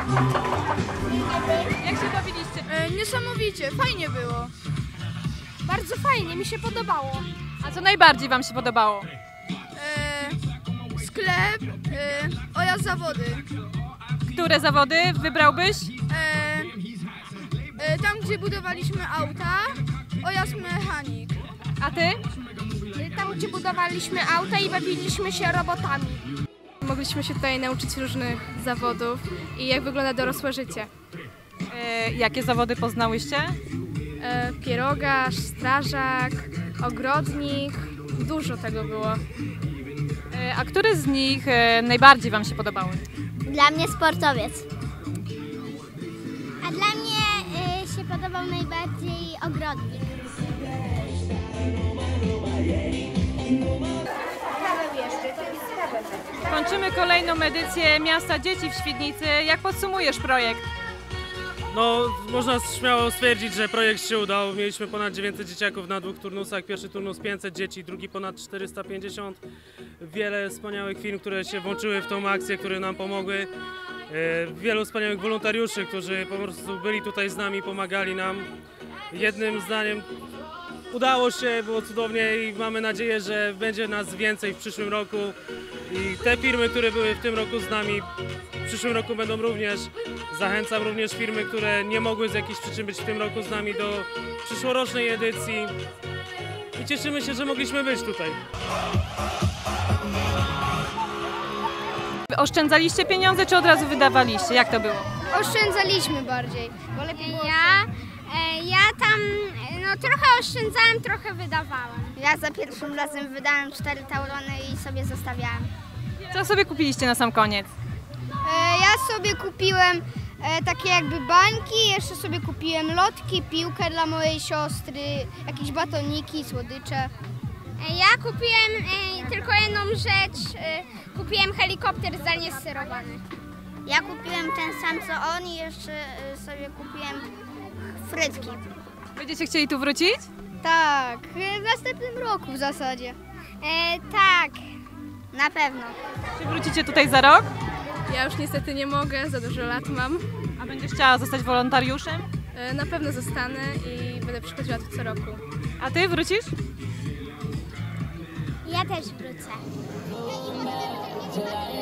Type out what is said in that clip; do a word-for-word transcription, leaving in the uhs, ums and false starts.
Jak się bawiliście? E, niesamowicie, fajnie było. Bardzo fajnie, mi się podobało. A co najbardziej wam się podobało? E, sklep e, oraz zawody. Które zawody wybrałbyś? E, e, tam, gdzie budowaliśmy auta oraz mechanik. A ty? Tam, gdzie budowaliśmy auta i bawiliśmy się robotami. Mogliśmy się tutaj nauczyć różnych zawodów i jak wygląda dorosłe życie. E, jakie zawody poznałyście? E, pierogarz, strażak, ogrodnik, dużo tego było. E, a które z nich e, najbardziej wam się podobały? Dla mnie sportowiec. A dla mnie y, się podobał najbardziej ogrodnik. Kończymy kolejną edycję Miasta Dzieci w Świdnicy. Jak podsumujesz projekt? No, można śmiało stwierdzić, że projekt się udał. Mieliśmy ponad dziewięćset dzieciaków na dwóch turnusach. Pierwszy turnus pięćset dzieci, drugi ponad czterysta pięćdziesiąt. Wiele wspaniałych firm, które się włączyły w tą akcję, które nam pomogły. E, Wielu wspaniałych wolontariuszy, którzy po prostu byli tutaj z nami, pomagali nam. Jednym zdaniem udało się, było cudownie i mamy nadzieję, że będzie nas więcej w przyszłym roku. I te firmy, które były w tym roku z nami, w przyszłym roku będą również. Zachęcam również firmy, które nie mogły z jakichś przyczyn być w tym roku z nami, do przyszłorocznej edycji. I cieszymy się, że mogliśmy być tutaj. Oszczędzaliście pieniądze, czy od razu wydawaliście? Jak to było? Oszczędzaliśmy bardziej, bo lepiej było. Ja, e, ja tam no, trochę oszczędzałem, trochę wydawałem. Ja za pierwszym razem wydałem cztery taurony i sobie zostawiałem. Co sobie kupiliście na sam koniec? E, ja sobie kupiłem e, takie jakby bańki, jeszcze sobie kupiłem lotki, piłkę dla mojej siostry, jakieś batoniki, słodycze. Ja kupiłem e, tylko jedną rzecz, e, kupiłem helikopter zdalnie sterowany. Ja kupiłem ten sam co on i jeszcze y, sobie kupiłem frytki. Będziecie chcieli tu wrócić? Tak, w następnym roku w zasadzie. E, tak, Na pewno. Czy wrócicie tutaj za rok? Ja już niestety nie mogę, za dużo lat mam. A będziesz chciała zostać wolontariuszem? E, Na pewno zostanę i będę przychodziła tu co roku. A ty wrócisz? Ja też wrócę.